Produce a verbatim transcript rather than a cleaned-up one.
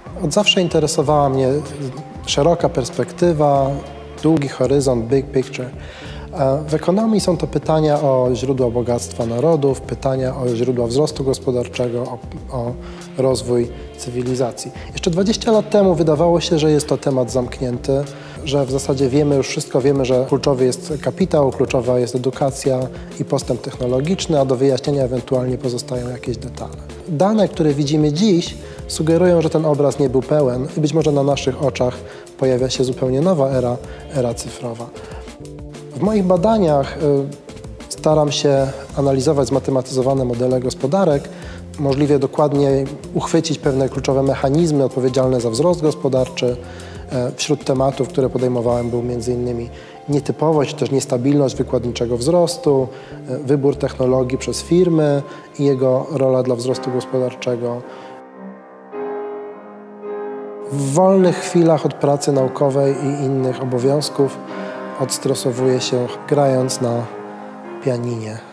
Od zawsze interesowała mnie szeroka perspektywa, długi horyzont, big picture. W ekonomii są to pytania o źródła bogactwa narodów, pytania o źródła wzrostu gospodarczego, o, o rozwój cywilizacji. Jeszcze dwadzieścia lat temu wydawało się, że jest to temat zamknięty, że w zasadzie wiemy już wszystko, wiemy, że kluczowy jest kapitał, kluczowa jest edukacja i postęp technologiczny, a do wyjaśnienia ewentualnie pozostają jakieś detale. Dane, które widzimy dziś, sugerują, że ten obraz nie był pełen i być może na naszych oczach pojawia się zupełnie nowa era, era cyfrowa. W moich badaniach staram się analizować zmatematyzowane modele gospodarek, możliwie dokładnie uchwycić pewne kluczowe mechanizmy odpowiedzialne za wzrost gospodarczy. Wśród tematów, które podejmowałem, był między innymi nietypowość, czy też niestabilność wykładniczego wzrostu, wybór technologii przez firmy i jego rola dla wzrostu gospodarczego. W wolnych chwilach od pracy naukowej i innych obowiązków odstresowuję się grając na pianinie.